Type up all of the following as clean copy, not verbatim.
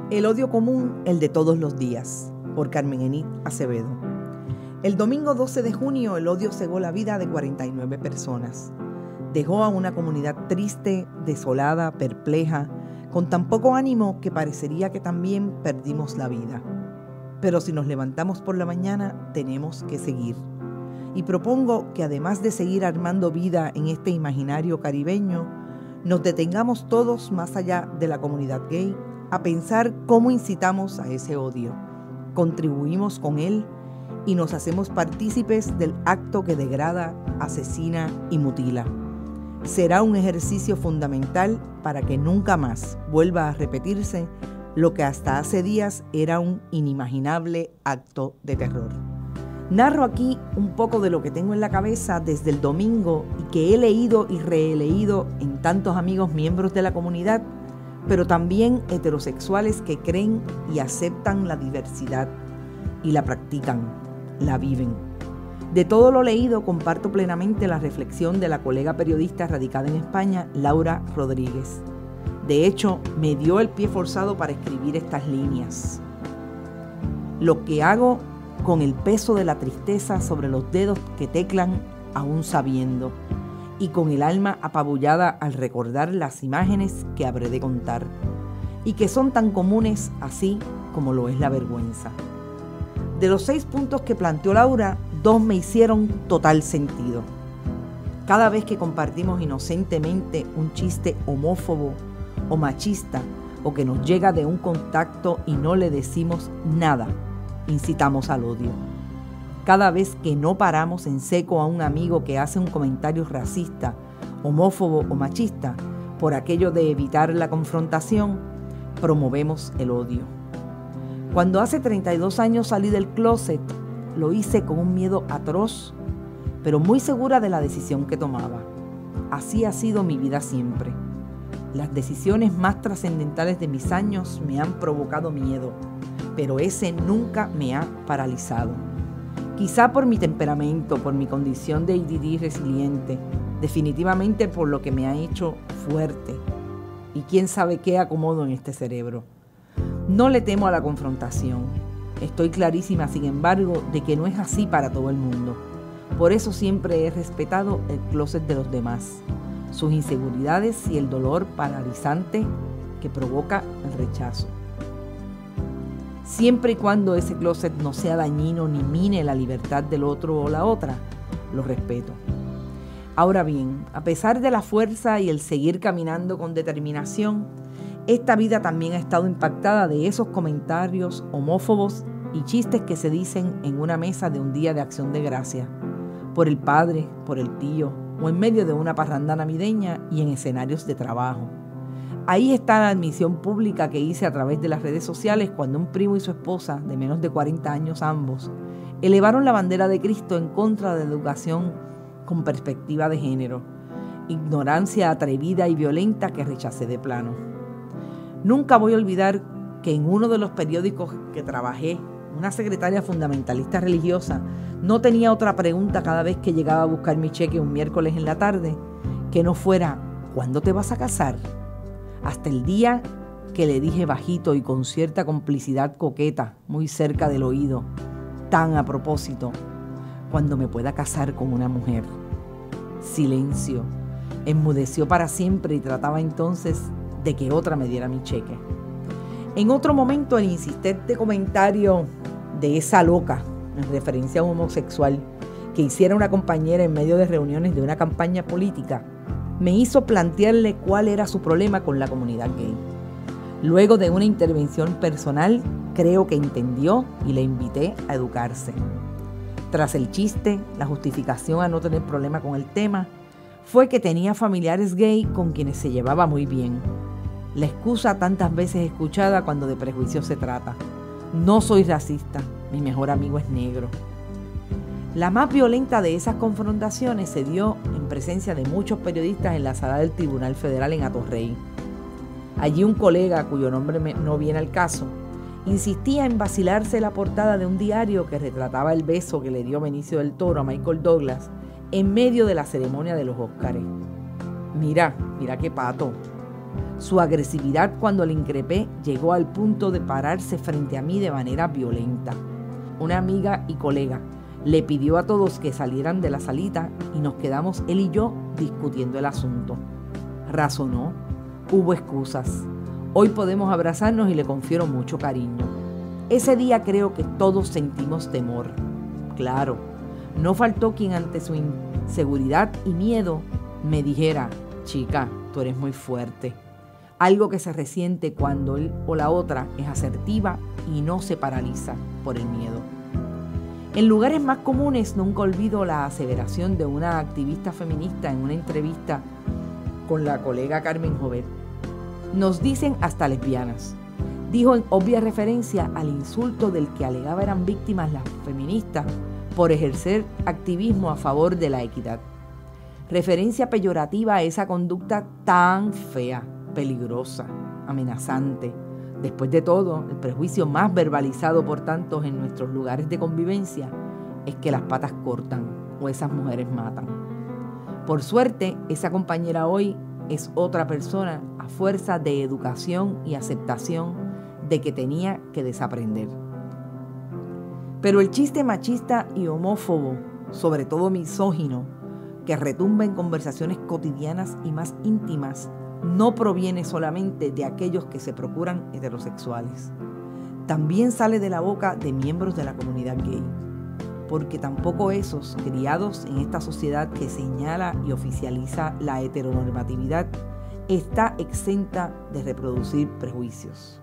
El odio común, el de todos los días, por Carmen Enid Acevedo. El domingo 12 de junio, el odio cegó la vida de 49 personas. Dejó a una comunidad triste, desolada, perpleja, con tan poco ánimo que parecería que también perdimos la vida. Pero si nos levantamos por la mañana, tenemos que seguir. Y propongo que además de seguir armando vida en este imaginario caribeño, nos detengamos todos más allá de la comunidad gay a pensar cómo incitamos a ese odio, contribuimos con él y nos hacemos partícipes del acto que degrada, asesina y mutila. Será un ejercicio fundamental para que nunca más vuelva a repetirse lo que hasta hace días era un inimaginable acto de terror. Narro aquí un poco de lo que tengo en la cabeza desde el domingo y que he leído y releído en tantos amigos miembros de la comunidad, pero también heterosexuales que creen y aceptan la diversidad y la practican, la viven. De todo lo leído, comparto plenamente la reflexión de la colega periodista radicada en España, Laura Rodríguez. De hecho, me dio el pie forzado para escribir estas líneas. Lo que hago con el peso de la tristeza sobre los dedos que teclan aún sabiendo, y con el alma apabullada al recordar las imágenes que habré de contar, y que son tan comunes así como lo es la vergüenza. De los 6 puntos que planteó Laura, 2 me hicieron total sentido. Cada vez que compartimos inocentemente un chiste homófobo o machista, o que nos llega de un contacto y no le decimos nada, incitamos al odio. Cada vez que no paramos en seco a un amigo que hace un comentario racista, homófobo o machista, por aquello de evitar la confrontación, promovemos el odio. Cuando hace 32 años salí del closet, lo hice con un miedo atroz, pero muy segura de la decisión que tomaba. Así ha sido mi vida siempre. Las decisiones más trascendentales de mis años me han provocado miedo, pero ese nunca me ha paralizado. Quizá por mi temperamento, por mi condición de ADD resiliente, definitivamente por lo que me ha hecho fuerte y quién sabe qué acomodo en este cerebro. No le temo a la confrontación. Estoy clarísima, sin embargo, de que no es así para todo el mundo. Por eso siempre he respetado el closet de los demás, sus inseguridades y el dolor paralizante que provoca el rechazo. Siempre y cuando ese closet no sea dañino ni mine la libertad del otro o la otra, lo respeto. Ahora bien, a pesar de la fuerza y el seguir caminando con determinación, esta vida también ha estado impactada de esos comentarios homófobos y chistes que se dicen en una mesa de un día de acción de gracia, por el padre, por el tío, o en medio de una parranda navideña y en escenarios de trabajo. Ahí está la admisión pública que hice a través de las redes sociales cuando un primo y su esposa, de menos de 40 años ambos, elevaron la bandera de Cristo en contra de la educación con perspectiva de género, ignorancia atrevida y violenta que rechacé de plano. Nunca voy a olvidar que en uno de los periódicos que trabajé, una secretaria fundamentalista religiosa no tenía otra pregunta cada vez que llegaba a buscar mi cheque un miércoles en la tarde que no fuera ¿cuándo te vas a casar? Hasta el día que le dije bajito y con cierta complicidad coqueta, muy cerca del oído, tan a propósito, cuando me pueda casar con una mujer. Silencio. Enmudeció para siempre y trataba entonces de que otra me diera mi cheque. En otro momento, el insistente comentario de esa loca, en referencia a un homosexual, que hiciera una compañera en medio de reuniones de una campaña política, me hizo plantearle cuál era su problema con la comunidad gay. Luego de una intervención personal, creo que entendió y le invité a educarse. Tras el chiste, la justificación a no tener problema con el tema fue que tenía familiares gay con quienes se llevaba muy bien. La excusa tantas veces escuchada cuando de prejuicios se trata. No soy racista, mi mejor amigo es negro. La más violenta de esas confrontaciones se dio en presencia de muchos periodistas en la sala del Tribunal Federal en Atorrey. Allí un colega, cuyo nombre no viene al caso, insistía en vacilarse la portada de un diario que retrataba el beso que le dio Benicio del Toro a Michael Douglas en medio de la ceremonia de los Óscares. Mira qué pato. Su agresividad cuando le increpé llegó al punto de pararse frente a mí de manera violenta. Una amiga y colega le pidió a todos que salieran de la salita y nos quedamos él y yo discutiendo el asunto. Razonó, hubo excusas. Hoy podemos abrazarnos y le confiero mucho cariño. Ese día creo que todos sentimos temor. Claro, no faltó quien ante su inseguridad y miedo me dijera: chica, tú eres muy fuerte. Algo que se resiente cuando él o la otra es asertiva y no se paraliza por el miedo. En lugares más comunes nunca olvido la aseveración de una activista feminista en una entrevista con la colega Carmen Jovet. Nos dicen hasta lesbianas, dijo en obvia referencia al insulto del que alegaba eran víctimas las feministas por ejercer activismo a favor de la equidad. Referencia peyorativa a esa conducta tan fea, peligrosa, amenazante. Después de todo, el prejuicio más verbalizado por tantos en nuestros lugares de convivencia es que las patas cortan o esas mujeres matan. Por suerte, esa compañera hoy es otra persona a fuerza de educación y aceptación de que tenía que desaprender. Pero el chiste machista y homófobo, sobre todo misógino, que retumba en conversaciones cotidianas y más íntimas, no proviene solamente de aquellos que se procuran heterosexuales. También sale de la boca de miembros de la comunidad gay, porque tampoco esos criados en esta sociedad que señala y oficializa la heteronormatividad está exenta de reproducir prejuicios.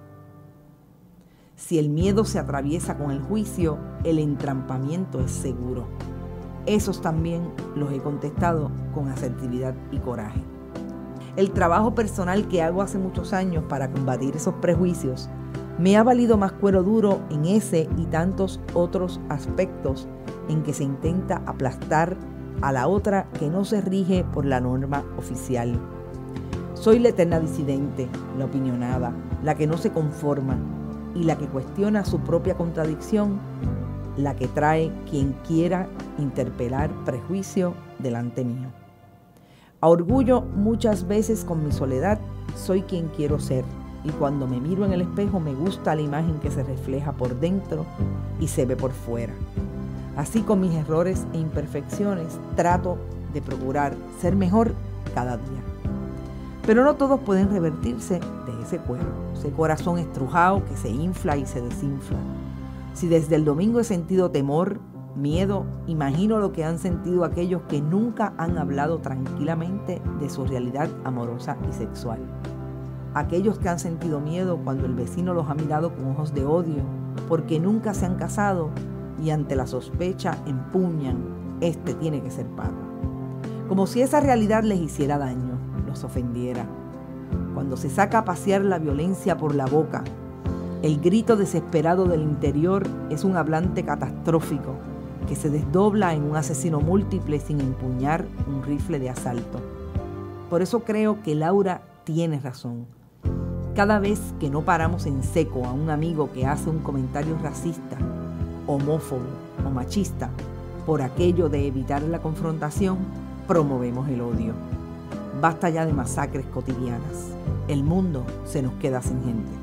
Si el miedo se atraviesa con el juicio, el entrampamiento es seguro. Esos también los he contestado con asertividad y coraje. El trabajo personal que hago hace muchos años para combatir esos prejuicios me ha valido más cuero duro en ese y tantos otros aspectos en que se intenta aplastar a la otra que no se rige por la norma oficial. Soy la eterna disidente, la opinionada, la que no se conforma y la que cuestiona su propia contradicción, la que trae quien quiera interpelar prejuicio delante mío. A orgullo, muchas veces con mi soledad, soy quien quiero ser, y cuando me miro en el espejo me gusta la imagen que se refleja por dentro y se ve por fuera. Así, con mis errores e imperfecciones, trato de procurar ser mejor cada día. Pero no todos pueden revertirse de ese cuerpo, ese corazón estrujado que se infla y se desinfla. Si desde el domingo he sentido temor, miedo, imagino lo que han sentido aquellos que nunca han hablado tranquilamente de su realidad amorosa y sexual. Aquellos que han sentido miedo cuando el vecino los ha mirado con ojos de odio porque nunca se han casado y ante la sospecha empuñan: este tiene que ser pato. Como si esa realidad les hiciera daño, los ofendiera. Cuando se saca a pasear la violencia por la boca, el grito desesperado del interior es un hablante catastrófico que se desdobla en un asesino múltiple sin empuñar un rifle de asalto. Por eso creo que Laura tiene razón. Cada vez que no paramos en seco a un amigo que hace un comentario racista, homófobo o machista, por aquello de evitar la confrontación, promovemos el odio. Basta ya de masacres cotidianas. El mundo se nos queda sin gente.